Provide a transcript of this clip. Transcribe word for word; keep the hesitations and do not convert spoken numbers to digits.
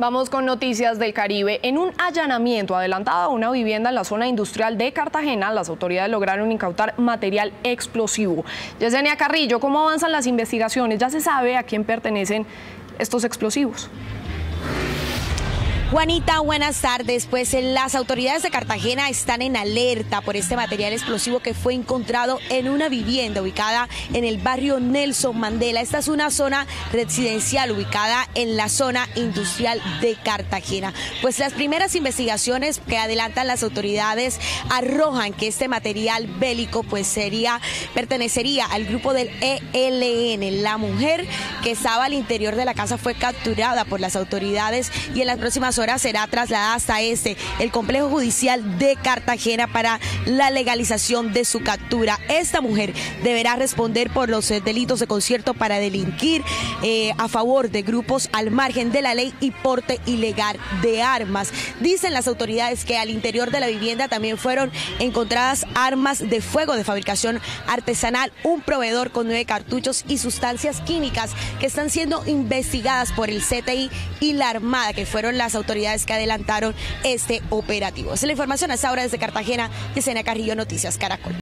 Vamos con noticias del Caribe. En un allanamiento adelantado a una vivienda en la zona industrial de Cartagena, las autoridades lograron incautar material explosivo. Yesenia Carrillo, ¿cómo avanzan las investigaciones? ¿Ya se sabe a quién pertenecen estos explosivos? Juanita, buenas tardes. Pues las autoridades de Cartagena están en alerta por este material explosivo que fue encontrado en una vivienda ubicada en el barrio Nelson Mandela. Esta es una zona residencial ubicada en la zona industrial de Cartagena. Pues las primeras investigaciones que adelantan las autoridades arrojan que este material bélico pues sería, pertenecería al grupo del E L N. La mujer que estaba al interior de la casa fue capturada por las autoridades y en las próximas horas será trasladada hasta este, el complejo judicial de Cartagena, para la legalización de su captura. Esta mujer deberá responder por los delitos de concierto para delinquir eh, a favor de grupos al margen de la ley y porte ilegal de armas. Dicen las autoridades que al interior de la vivienda también fueron encontradas armas de fuego de fabricación artesanal, un proveedor con nueve cartuchos y sustancias químicas que están siendo investigadas por el C T I y la Armada, que fueron las autoridades que adelantaron este operativo. Esa es la información a esta hora desde Cartagena. Yesenia Carrillo, Noticias Caracol.